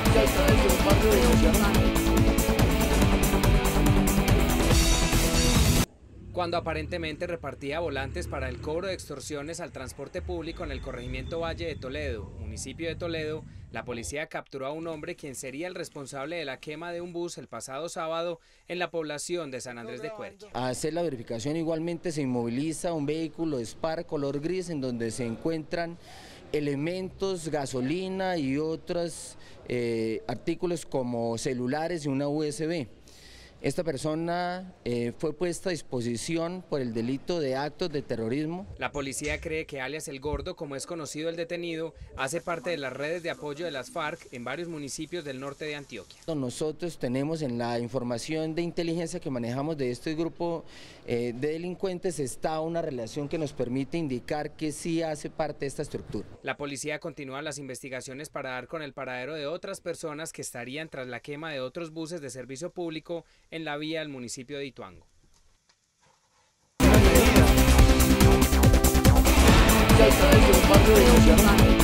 Cuando aparentemente repartía volantes para el cobro de extorsiones al transporte público en el corregimiento Valle de Toledo, municipio de Toledo, la policía capturó a un hombre quien sería el responsable de la quema de un bus el pasado sábado en la población de San Andrés de Cuerquia. A hacer la verificación igualmente se inmoviliza un vehículo Spark color gris en donde se encuentran elementos, gasolina y otros artículos como celulares y una USB. Esta persona fue puesta a disposición por el delito de actos de terrorismo. La policía cree que alias El Gordo, como es conocido el detenido, hace parte de las redes de apoyo de las FARC en varios municipios del norte de Antioquia. Nosotros tenemos en la información de inteligencia que manejamos de este grupo de delincuentes está una relación que nos permite indicar que sí hace parte de esta estructura. La policía continúa las investigaciones para dar con el paradero de otras personas que estarían tras la quema de otros buses de servicio público en la vía del municipio de Ituango.